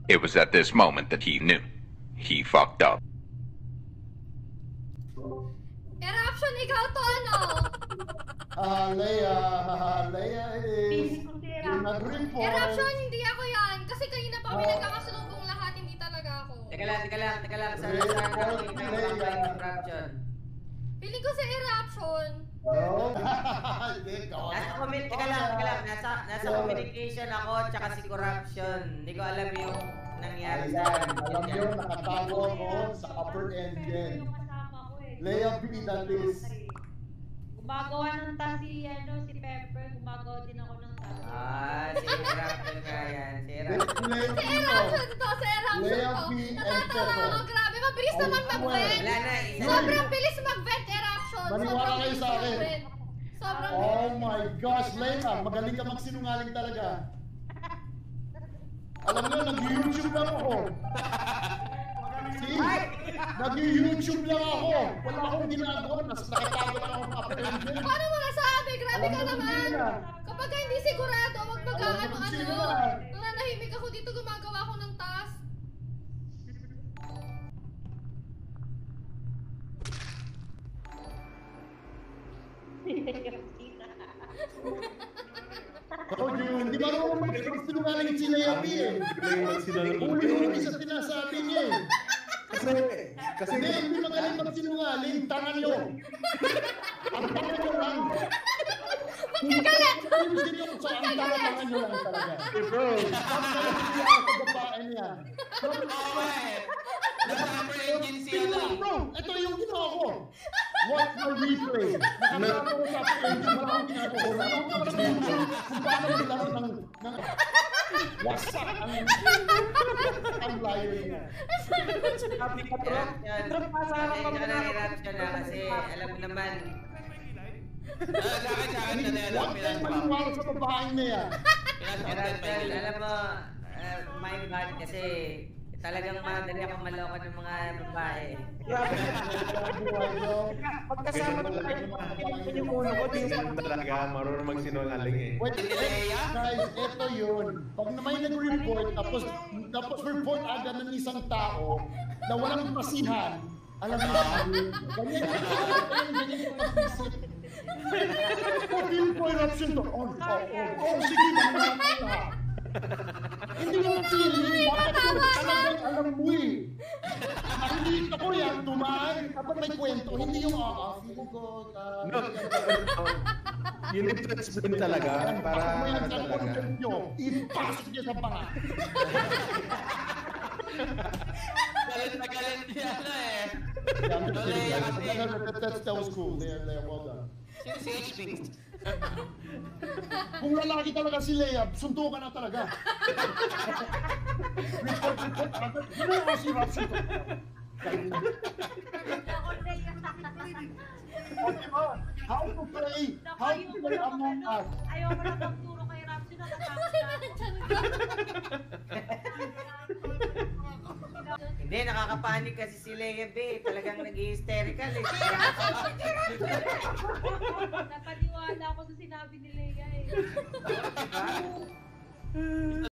It was at this moment that he knew. He fucked up. Eruption, ikaw to ano? Leia it is. Yung nag-report. Eruption, hindi ako yan. Kasi kanina pa kami nagkakasalubong lahat, hindi talaga ako. Teka lang. Sana Eruption. Feeling ko sa Eruption. No. Teka lang. Nasa communication ako tsaka si Corruption. Hindi ko alam yung nangyari sa akin. Alam nyo, nakatago ako sa upper engine. Leia B, that is. Gumagawa ng task si Pepper. Gumagawa din ako ng task. Si Eruption nga yan. Si Eruption. Sa Eruption to. Natatawa ako. Grabe, mabilis naman mag-vent. Sobrang bilis mag-vent, Eruption. Maniwala kayo sa akin. Sobrang Oh my gosh, Leia, magaling ka magsinungaling talaga. Alam nyo, nag-YouTube lang ako. See? Nag-YouTube lang ako. Wala akong ginagawa. Nakatago lang ako sa upper engine. Paano mo nasabi? Grabe ka naman. Kapag hindi sigurado, wag mag-ano-ano. Nananahimik ako dito, gumagawa ako ng task. Oh, yun. Di ba naman magsinungaling si Leia B eh? Uli-uli sa sinasabi niya eh. Kasi hindi magaling magsinungaling. Tanga nyo. Ang tanga nyo lang. Magkagalit! Ang tanga nyo lang talaga. Bro, stop na lang siya sa babae niya. Bro, ito yung ginawa ko. Watch my replay. Nakakatawa ko sa engine. Wala akong ginagawa. Kung paano maglaro ng wasak ang layo niya. Sabi ka, Eruption na kasi alam mo naman. Huwag kang maniwala sa babae niya. Eruption, alam mo, my bad kasi talagang madali ako maloko ng mga babae. Pagkasama yung ulo ko, di mo talaga marunong magsinungaling eh. Wait, guys, ito yun. Pag na may nag-report, tapos report agad ng isang tao na walang pasihan, alam mo ba? Ganyan yung mag-isip. Pag-il ko eruption to. Sige, mga hindi mo feeling, bakit ko talagang alam mo eh. Nakikita ko yan, tumaan, kapag may kwento, hindi yung feeling ko, You need to explain talaga para talaga. Ipasok niya sa panga. Galit niya eh. That was cool. Leia, well done. Sino si HP? Kung lalaki talaga si Leia, suntukan na talaga. Report. Ano yung si Rapsi ko? How to play Among Us. Ayaw mo na magturo kay Rapsi na natakot Hindi, nakakapanik kasi si Leia B. Talagang nag-hysterical eh. Napaniwala ako sa sinabi ni Leia eh.